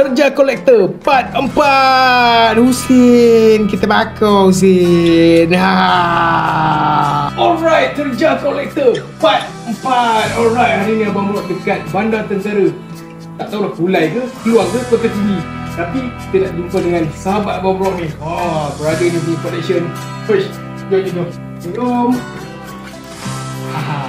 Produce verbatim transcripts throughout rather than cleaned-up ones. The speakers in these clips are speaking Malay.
Terjal Kolektor Part empat. Husin, kita bakar Husin. Ha. Alright, Terjal Kolektor Part empat. Alright, hari ni Abang Rod dekat Bandar Tentera. Tak tahu lah Kulai ke, Keluang ke, Kota Tinggi. Tapi kita nak jumpa dengan sahabat Abang Rod ni. Oh, brother ni punya collection. Push, jom jom jom. Haha.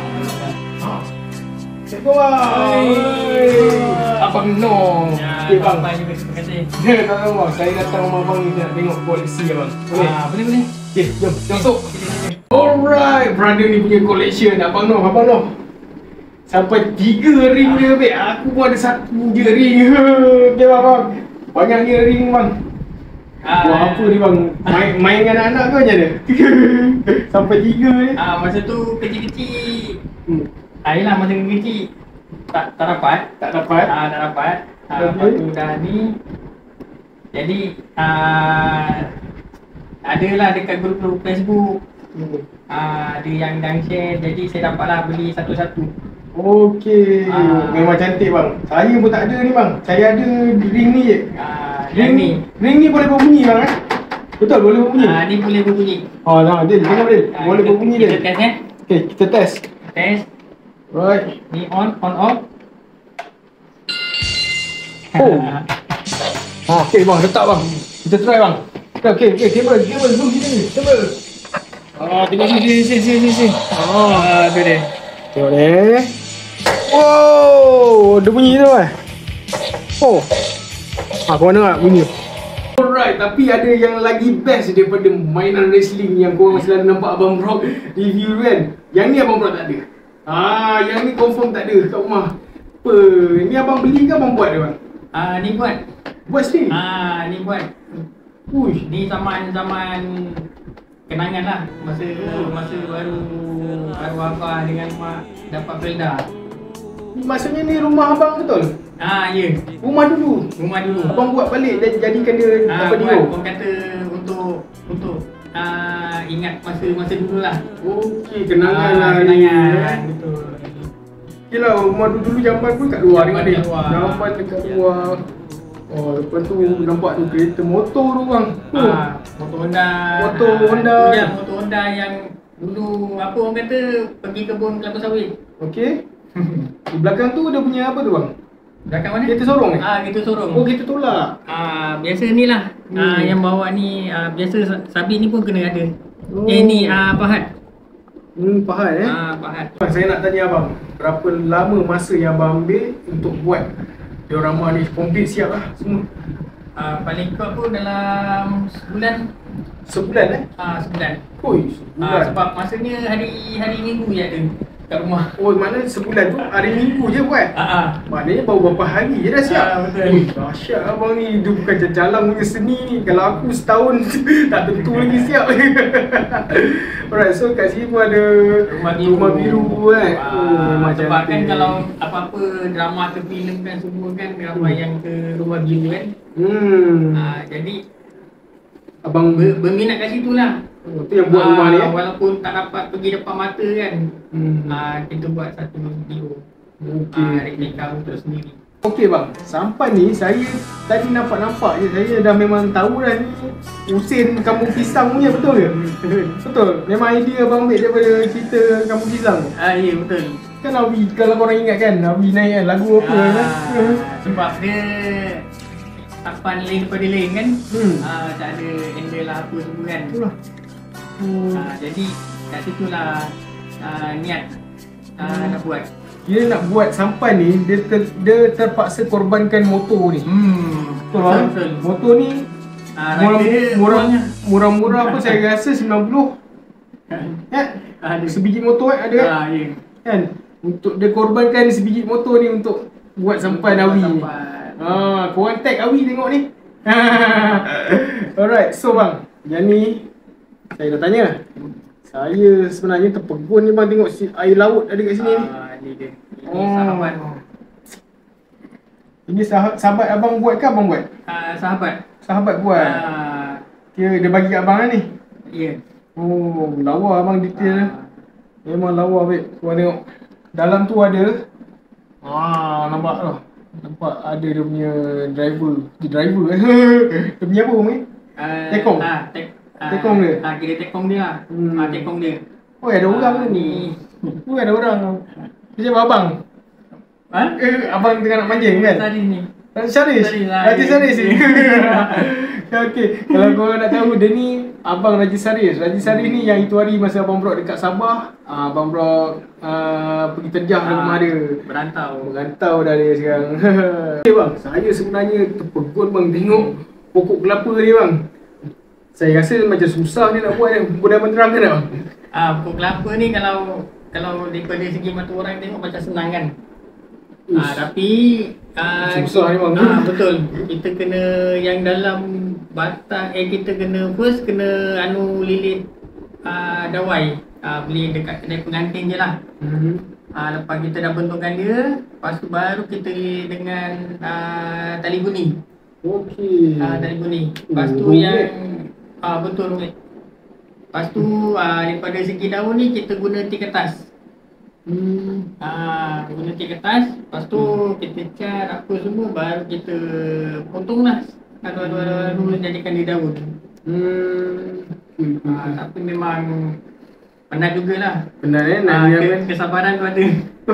Assalamualaikum. Abang Noh. Ya, bang. Bang juga terima kasih. Ya, tak tahu bang. Saya datang rumah abang ni nak tengok koleksi abang. Boleh? Ah, boleh boleh. Okey, jom. Jom masuk. Alright, brother ni punya collection. Abang Noh, Abang Noh. Sampai tiga ring dia, beb. Aku pun ada satu je ring. Okey bang, bang. Banyaknya ring bang. Ah, wah, apa ni bang? Main, main dengan anak-anak ke macam mana? Sampai tiga ni. Ah, masa tu kecil-kecil. Hmm. Ah, yelah masa kecil tak tak dapat. Tak dapat? Ah, tak dapat. Ah, Okay. lepas tu dah ni. Jadi ah adalah dekat grup-grup Facebook. Hmm. Ah, ada yang dah share. Jadi saya dapatlah beli satu-satu. Okey. Ah. Memang cantik bang. Saya pun tak ada ni bang. Saya ada ring ni je. Ah, Ring yang ni, ni. ring ni boleh berbunyi bang eh? Betul, boleh berbunyi. Ah, ni boleh berbunyi. Oh, nah, Adil, tengok Adil. Ah, Boleh kita- berbunyi Kita dia. test eh. Okey, kita test. Test. Right. Ni on, on off. Oh. Ha, okey bang, letak bang. Kita try bang. Okey, okey, kabel, kabel zoom sini. Kabel. Ah, tengok sini, sini, sini, sini, sini. Ah, tu dia. Tengok ni. Wow, ada bunyi tu eh. Oh. Ah, kau mana tak bunyi? Alright, tapi ada yang lagi best daripada mainan wrestling yang korang selalu nampak Abang Rod review kan. Yang ni Abang Rod tak ada. Ah, yang ni confirm tak ada kat rumah. Apa? Ni abang beli ke abang buat dia bang? Ah, ni buat. Buat sendiri? Ah, ni buat. Uish. Ni zaman-zaman kenangan lah. Masa masa baru baru abah dengan mak dapat Belda. Maksudnya ni rumah abang betul? Ah, ya. Rumah dulu? Rumah dulu. Abang buat balik dan jadikan dia Ah, apa buat, dia? orang kata untuk untuk ah ingat masa-masa dulu lah. Okey, kenangan Ah, lah ni. kenangan. Betul. Okey lah, rumah dulu jamban pun kat luar Jamban ni. kat luar. Jamban dekat Ya. luar. Oh, lepas tu nampak tu kereta motor tu bang. Tu. Ah, motor Honda. Motor Ah, Honda. Tu je motor Honda yang dulu apa orang kata pergi kebun kelapa sawit. Okey. Di belakang tu dia punya apa tu bang? Belakang mana? Kereta sorong eh? Ah, kereta sorong. Oh, kereta tolak. Ah, biasa ni lah. Hmm. Ah, yang bawa ni ah, biasa sa- sabit ni pun kena ada. Oh. Eh ni ah pahat. Hmm, faham eh? Ah, pahat. Saya nak tanya abang, berapa lama masa yang abang ambil untuk buat diorama ni komplit siap lah semua? Ah, paling kuat pun dalam sebulan. Sebulan eh? Ah, sebulan. Oi, Ah, sebulan. sebab masanya hari hari Minggu je ada kat rumah. Oh, mana sebulan tu hari Minggu je buat? Ah, ah. Maknanya baru berapa hari je dah siap? Ah, betul. Ui, dahsyat abang ni. Dia bukan jalan punya seni ni. Kalau aku setahun tak tentu lagi siap. Alright, so kat sini pun ada Rumah biru. rumah biru kan? Ah, Oh, memang sebab kan cantik. kalau apa-apa drama ke filem kan semua kan ramai yang ke rumah biru kan. Hmm. Ah, jadi Abang ber, berminat kat situ lah. oh, tu yang buat rumah ni eh? Walaupun tak dapat pergi depan mata kan. Hmm. Ah, kita buat satu video. Okey. Ah, replika untuk sendiri. Okey bang, sampai ni saya tadi nampak-nampak je, saya dah memang tahu dah ni Husin Kampung Pisang punya, betul ke? Betul? Memang idea abang ambil daripada cerita Kampung Pisang tu? Ah, ya betul. Kan Awi, kalau korang ingat kan, Awi naik kan, lagu apa Ah, kan? sebab dia tapan lain daripada lain kan. Hmm. Ah, tak ada handle lah apa semua kan. Itulah. Hmm. Ah, jadi kat situlah ah, niat ah, nak buat. Dia nak buat sampan ni, dia, ter, dia terpaksa korbankan motor ni. Hmm. Betul bang? betul. Motor ni Ah, murah, rider dia murah, kurangnya. murah-murah pun saya rasa sembilan puluh. Ya? Ada. Sebiji motor kan ada kan? Ah, ya. Kan? Untuk dia korbankan sebiji motor ni untuk buat sampan Awi ni. Sampan. Ha, korang tag Awi tengok ni. Alright, so bang, yang ni saya dah tanya. Saya sebenarnya terpegun ni bang, tengok si air laut ada kat sini ni. Ah, ni dia. Ini Oh. sahabat. Ini sahabat, sahabat abang buat ke abang buat? Ah, sahabat. Sahabat buat. Ah, Kira dia bagi kat abang lah ni. ya. Oh, lawa abang detail dia. Memang lawa babe. Korang tengok. Dalam tu ada. Ah, nampak tu. Nampak ada dia punya driver. Dia driver dia punya apa ni? Uh, Tekong? Ah, tek, ah, Tekong dia? Ah, kira tekong dia lah. Hmm. Ah, tekong dia. Oh ada orang Ah, ni. Oh ada orang. Macam abang. Ha? Eh, abang tengah nak manjing kan? Tadi ni. Raja Saris? Saris lah. Raja Saris ni? Okey, kalau korang nak tahu, dia ni Abang Raja Saris. Raja Saris ni yang itu hari masa Abang Bro dekat Sabah, uh, Abang Bro uh, pergi terjah ke rumah dia. Berantau. Merantau dah dia sekarang. Okay bang, saya sebenarnya terpegun bang tengok pokok kelapa ni bang. Saya rasa macam susah ni nak buat ni. Boleh abang terangkan tak bang? Ah, pokok kelapa ni kalau kalau daripada segi mata orang tengok macam senang kan. Ush. Ah, tapi ah, Susah ni bang. Ah, betul. Kita kena yang dalam batang eh kita kena first kena anu lilit ah, dawai. Ah, beli dekat kedai pengantin je lah. Hmm. Ah, lepas kita dah bentukkan dia, lepas tu baru kita lilit dengan ah, tali guni. Okey. Ah, tali guni. Lepas tu Oh, yang rumit. ah betul rumit. Lepas tu ah, daripada segi daun ni kita guna ti kertas. Hmm. Ah, guna ti kertas, lepas tu kita cat apa semua baru kita potong lah. Adu-adu-adu jadikan dia daun. Hmm. Ah, tapi memang penat jugalah. Benar eh, Ah, nak ke, kesabaran tu ada.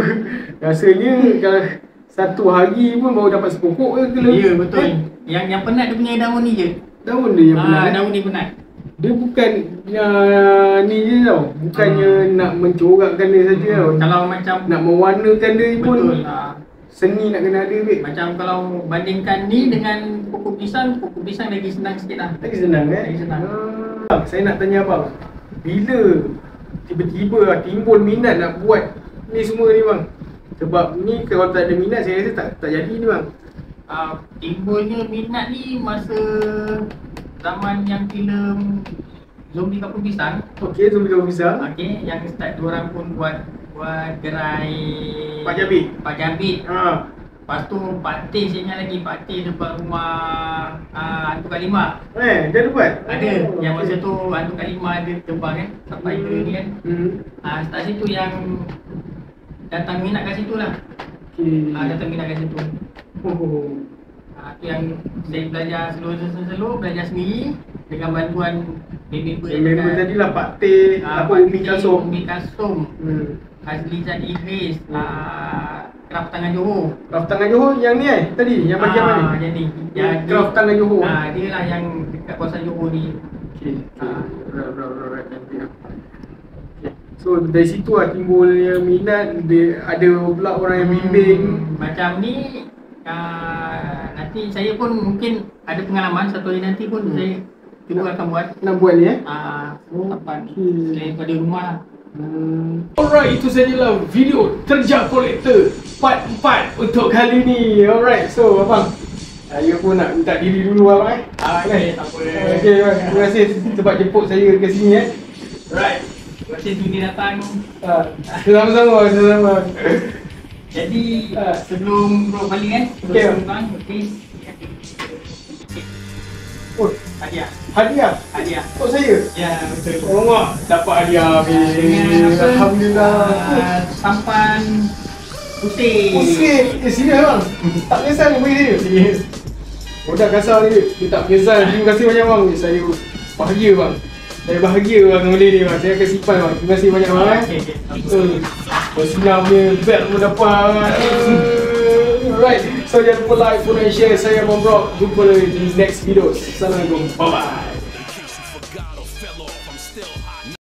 rasanya kalau satu hari pun baru dapat sepokok ke kalau. Ya betul. Eh, Yang yang penat dia punya daun ni je. daun dia yang Ah, benar. eh. daun ni penat. Dia bukan uh, ni je tau. Bukannya Hmm. nak mencorakkan dia saja tau. Kalau macam Nak mewarnakan dia pun betul ah. seni nak kena ada babe. Macam kalau bandingkan ni dengan pokok pisang, pokok pisang lagi senang sikit lah. Lagi senang eh? Lagi senang. Ah, saya nak tanya abang, bila tiba-tiba lah timbul minat nak buat ni semua ni bang? Sebab ni kalau tak ada minat saya rasa tak tak jadi ni bang. Uh, timbulnya minat ni masa zaman yang filem Zombie Kampung Pisang. Okey, zombie kau bisa. Okey, yang start diorang pun buat buat gerai Pak Jabit. Pak Jabit. Ha. Lepas tu Pak Teh, saya ingat lagi Pak Teh dekat rumah uh, Hantu Kalimah. Eh, dia ada buat? Ada, Oh, yang masa okey. tu Hantu Kalimah ada terbang kan, sampai Hmm. ke ni kan. Hmm. Ah, start situ yang datang minat kat situ lah. Okey. Ah, datang minat kat situ. Oh. Ah, tu yang saya belajar slow-slow, belajar sendiri dengan bantuan member Yang member tadi lah Pak Teh, apa Umi Kasum. Umi Kasum, Hmm. Azlizan Idris, ah, Kraft Tangan Johor. Kraft Tangan Johor yang ni eh tadi yang bagian Ah, mana? Yang ni. Yang dia- Kraft Tangan Johor. Ah, dia lah yang dekat kawasan Johor ni. Okey. Ah. Right, right, right, right. Nanti lah. Okay. So dari situ lah timbulnya minat, dia ada pula orang yang bimbing. Hmm, macam ni ah, nanti saya pun mungkin ada pengalaman satu hari nanti pun Hmm. saya cuba akan buat Nak buat ni eh. ah Oh, apa okey. selain pada rumah lah. Hmm. Alright, itu sajalah video Terjak Kolektor part empat untuk kali ni. Alright, so abang, saya pun nak minta diri dulu abang eh. Ah, okey, tak apa. Okey, bang. Terima kasih sebab jemput saya ke sini eh. Right. Terima kasih sudi datang. Ah, sama-sama, sama-sama. Jadi Ah. sebelum bro balik kan? Okey, Sebelum bang. bang, okey. Oh, Hadiah. hadiah. Hadiah. Oh, saya. Ya, betul. Oh, mak dapat hadiah. Dengan apa? Alhamdulillah. Ah, sampan putih. Pusing. Eh, serius bang? Tak menyesal ni bagi saya? Yes. Oh, dah kasar ni. Dia tak menyesal. Terima kasih banyak bang. Saya bahagia bang. Saya bahagia bang dengan benda ni bang. Saya akan simpan bang. Terima kasih banyak bang eh. Okey, okey. Uh, Bersenam punya belt pun dapat. Uh, Alright. So jangan lupa like, follow and share. Saya Abang Bro. Jumpa lagi di next video. Assalamualaikum. Bye bye.